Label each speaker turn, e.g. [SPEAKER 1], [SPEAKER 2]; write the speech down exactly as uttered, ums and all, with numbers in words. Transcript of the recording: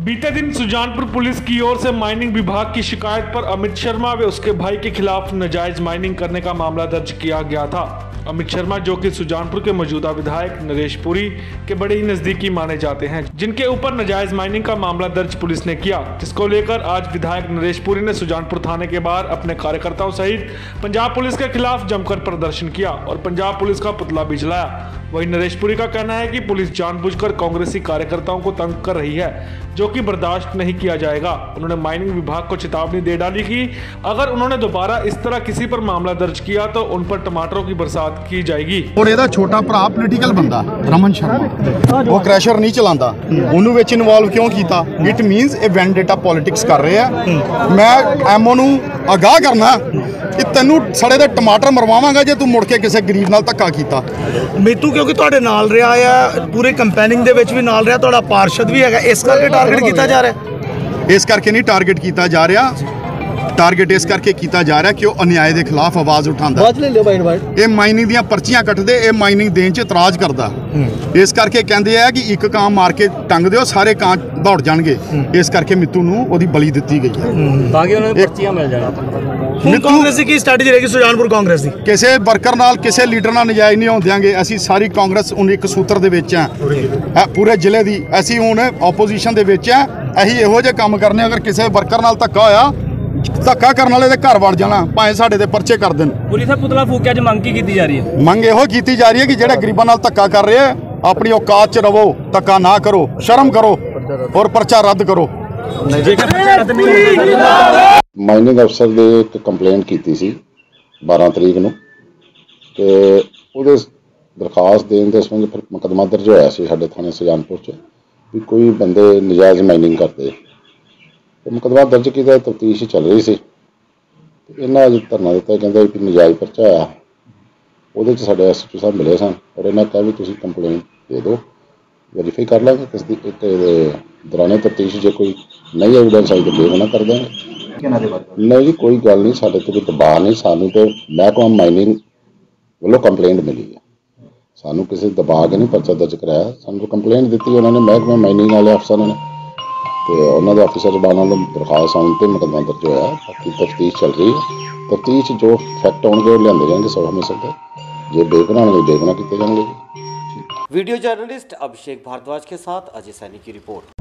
[SPEAKER 1] बीते दिन सुजानपुर पुलिस की ओर से माइनिंग विभाग की शिकायत पर अमित शर्मा व उसके भाई के खिलाफ नाजायज माइनिंग करने का मामला दर्ज किया गया था। अमित शर्मा, जो कि सुजानपुर के मौजूदा विधायक नरेश पुरी के बड़े ही नजदीकी माने जाते हैं, जिनके ऊपर नाजायज माइनिंग का मामला दर्ज पुलिस ने किया, जिसको लेकर आज विधायक नरेश पुरी ने सुजानपुर थाने के बाहर अपने कार्यकर्ताओं सहित पंजाब पुलिस के खिलाफ जमकर प्रदर्शन किया और पंजाब पुलिस का पुतला भी जलाया। वहीं नरेश पुरी का कहना है कि पुलिस जानबूझकर कांग्रेसी कार्यकर्ताओं को तंग कर रही है, जो कि बर्दाश्त नहीं किया जाएगा। उन्होंने माइनिंग विभाग को चेतावनी दे डाली कि अगर उन्होंने दोबारा इस तरह किसी पर मामला दर्ज किया तो उन पर टमाटरों की बरसात की जाएगी।
[SPEAKER 2] और ਇਹਦਾ ਛੋਟਾ ਭਰਾ ਪੋਲੀਟੀਕਲ ਬੰਦਾ ਰਮਨ ਸ਼ਰਮਾ, ਉਹ ਕ੍ਰੈਸ਼ਰ ਨਹੀਂ ਚਲਾਉਂਦਾ, ਉਹਨੂੰ ਵਿੱਚ ਇਨਵੋਲਵ ਕਿਉਂ ਕੀਤਾ? ਇਟ ਮੀਨਸ ਇਹ ਵੈਂਡੇਟਾ ਪੋਲਿਟਿਕਸ ਕਰ ਰਹੇ ਆ। ਮੈਂ ਐਮਓ ਨੂੰ ਅਗਾਹ ਕਰਨਾ ਕਿ ਤੈਨੂੰ ਸੜੇ ਦੇ ਟਮਾਟਰ ਮਰਵਾਵਾਂਗਾ ਜੇ ਤੂੰ ਮੁੜ ਕੇ ਕਿਸੇ ਗਰੀਬ ਨਾਲ ਧੱਕਾ ਕੀਤਾ।
[SPEAKER 3] ਮੀਤੂ ਕਿਉਂਕਿ ਤੁਹਾਡੇ ਨਾਲ ਰਿਹਾ ਆ, ਪੂਰੇ ਕੰਪੇਨਿੰਗ ਦੇ ਵਿੱਚ ਵੀ ਨਾਲ ਰਿਹਾ, ਤੁਹਾਡਾ ਪਾਰਸ਼ਦ ਵੀ ਹੈਗਾ, ਇਸ ਕਰਕੇ ਟਾਰਗੇਟ ਕੀਤਾ ਜਾ ਰਿਹਾ।
[SPEAKER 2] ਇਸ ਕਰਕੇ ਨਹੀਂ ਟਾਰਗੇਟ ਕੀਤਾ ਜਾ ਰਿਹਾ, टारगेट इस करके किया जा रहा है कि वह अन्याय के खिलाफ आवाज़ उठाता। ये माइनिंग दी पर्चियां कटते, ये माइनिंग देने च इतराज करता। इस करके कहते हैं कि एक कां मार के टंग दो, सारे कां दौड़ जाएंगे। इस करके मित्तू नूं ओहदी बली दी गई है ताकि उन्हें पर्चियां मिल जाए।
[SPEAKER 3] कांग्रेस की स्ट्रैटेजी रहेगी सुजानपुर कांग्रेस की,
[SPEAKER 2] किसी वर्कर नाल किसी लीडर नाल नजायज़ नहीं होण देंगे। असीं सारी कांग्रेस हुण एक सूत्र दे विच है पूरे जिले की। असीं हुण ओपोजिशन दे विच है, असीं इहो जिहे काम करने। अगर किसी वर्कर नाल धक्का होया, धक्का करने वाले दे घर वड़ जाना, भावें साडे ते पर्चे कर देन।
[SPEAKER 4] पुलिस पुतला फूकिया च मंग की जा रही है?
[SPEAKER 2] मंग इहो की जा रही है कि जिहड़े गरीबां नाल धक्का कर रहे हैं, अपनी औकात च रवो, धक्का ना करो, शर्म करो और पर्चा रद्द करो।
[SPEAKER 5] माइनिंग अफसर ने एक कंप्लेंट की सी बारह तरीक नूं ते उहदे दरखास्त देने के संबंध फिर मुकदमा दर्ज होया सी साडे थाने सुजानपुर च भी कोई बंदे नजायज़ माइनिंग करते। मुकदमा दर्ज किया, तफ्तीश चल रही सी। इन्हें अज धरना दिता, कहते भी नजायज़ पर्चा आया, वो साढ़े एस एच ओ साहब मिले सन और इन्हें कहा भी तुम कंप्लेंट दे दो, वेरीफाई कर लेंगे। तस्दीक दौरान तफ्तीश जो कोई नई एविडेंस आई तो बेगुना कर देंगे। नहीं जी, कोई गल नहीं, साढ़े तो कोई दबाव नहीं, सानू तो महकमा माइनिंग वालों कंप्लेंट मिली है, सानू किसी दबाव के नहीं पर्चा दर्ज कराया। सानू कंप्लेंट दी उन्होंने महकमा माइनिंग वाले अफसर ने तो उन्होंने ऑफिसर जबाना दरखास्त आने पर मुकदमा दर्ज होया। बाकी तफ्तीश चल रही है, तफ्तीश जो फैक्ट आउणगे वो लियाते जाएंगे सब हमेशा से, जो बेगुनाह होंगे बेगुनाह किए जाएंगे।
[SPEAKER 6] वीडियो जर्नलिस्ट अभिषेक भारद्वाज के साथ अजय सैनी की रिपोर्ट।